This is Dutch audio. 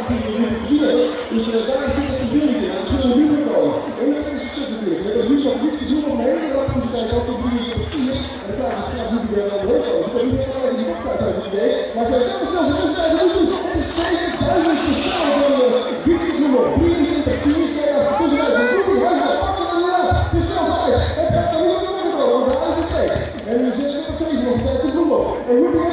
Dus daar is het natuurlijk in. Dat is een nieuwe komen. En dat is het stuk natuurlijk. Dat is nu zo'n discussie doen op een hele lange universiteit. Dat is 3 keer 4. En de vraag is straks hoe die er dan leuk komen. Dus ik weet niet alleen die wachttijd uit het idee. Maar zij stellen zelfs een wedstrijd en doen. Het is 7000 versnelling van de fietsensnoemer. 23, 4, 2, tussenuit. Van Vroeger, hij staat pakken en ja, het is snel tijd. Het gaat er niet op de weg komen, want daar is het zeker. En nu 6,7 was het tijd te doen. En hoe